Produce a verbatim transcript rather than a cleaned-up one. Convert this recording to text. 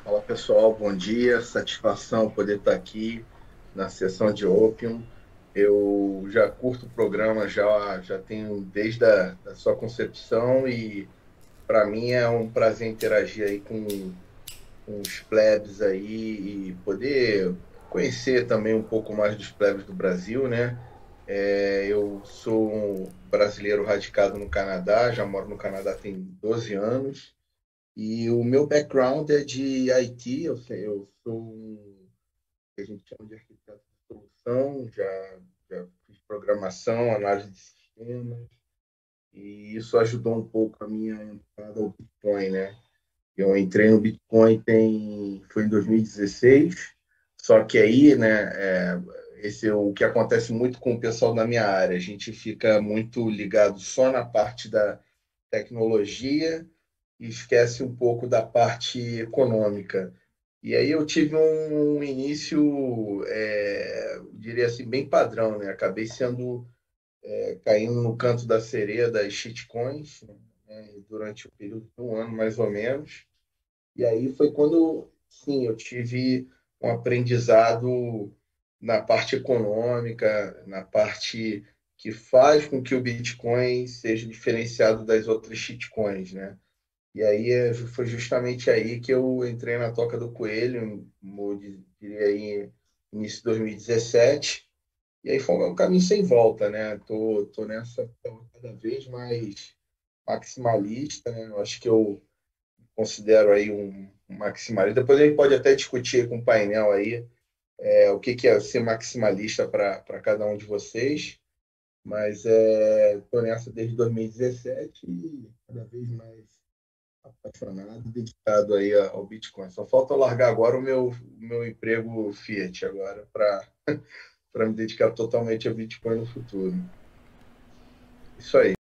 Fala pessoal, bom dia, satisfação poder estar aqui na sessão de Opium. Eu já curto o programa, já, já tenho desde a da sua concepção e para mim é um prazer interagir aí com, com os plebes aí e poder conhecer também um pouco mais dos plebes do Brasil, né? É, eu sou um brasileiro radicado no Canadá, já moro no Canadá tem doze anos. E o meu background é de I T, eu, sei- eu sou um, que a gente chama de arquiteto de solução, já, já fiz programação, análise de sistemas, e isso ajudou um pouco a minha entrada ao Bitcoin, né? Eu entrei no Bitcoin tem, foi em dois mil e dezesseis, só que aí, né, é, esse é o que acontece muito com o pessoal da minha área, a gente fica muito ligado só na parte da tecnologia e esquece um pouco da parte econômica. E aí eu tive um, um início, é, diria assim, bem padrão, né? Acabei sendo, é, caindo no canto da sereia das shitcoins, né? Durante o período de um ano, mais ou menos. E aí foi quando, sim, eu tive um aprendizado na parte econômica, na parte que faz com que o Bitcoin seja diferenciado das outras shitcoins, né? E aí é, foi justamente aí que eu entrei na Toca do Coelho, eu diria aí, início de dois mil e dezessete, e aí foi um caminho sem volta, né? Tô, tô nessa cada vez mais maximalista, né? Eu acho que eu considero aí um, um maximalista. Depois a gente pode até discutir com o painel aí é, o que, que é ser maximalista para cada um de vocês, mas é, tô nessa desde dois mil e dezessete e cada vez mais apaixonado, dedicado aí ao Bitcoin. Só falta eu largar agora o meu, o meu emprego Fiat agora para para me dedicar totalmente ao Bitcoin no futuro. Isso aí.